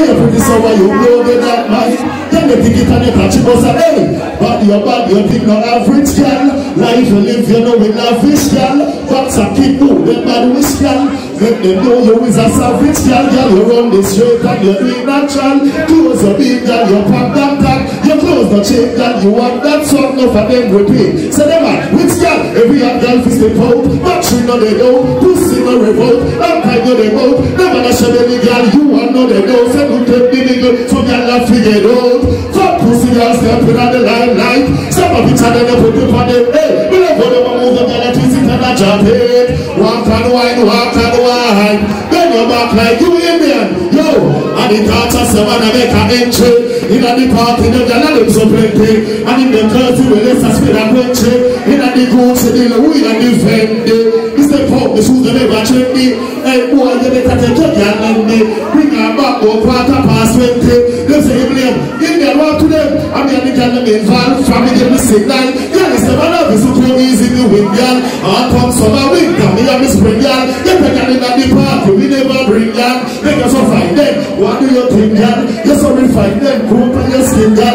pretty so why you know that mind. Then you pick it and you catch it, but hey, bad, you think no average girl. Life you live, you know with lavish girl. That's a kid who, them bad wish girl. Let them know you is a savage girl. Girl, you run the straight and you do it natural. Close your big girl, you pop that tag. You close the chain girl, you want that song, no for them repeat. Say them man, which girl? Every young girl is the out. Battery no they know, pussy no revolt. Long time you they out. Never not show any girl, you want no they know. Say you take the nigga, so girl not figure it out. Fuck pussy girl stepping on the limelight. Step up each other and put it on them. Hey, we don't go to move the girl and twist it and a jump it. Walk and wine, walk and wine. Then you back like you Indian. Yo, and the culture someone make an entry. In the party, the girl and them so plenty. And in the curtain, we let's spin a quench. In the Gucci, the Louis and the Fendi. It's the pop, the shoes that never trendy. Hey boy, you better take your girl and me. Bring her back, go quarter past 20. They say, William, Indian, walk to them. I'm the girl and involved. Family give me signal. Girl, it's never love, it's so easy to win, girl. All come summer, winter, me and me spring, girl. Get pregnant in the party, we never bring, girl. Make us so fine, then. What do you think, girl? You're so refined, then. Group on your skin, girl.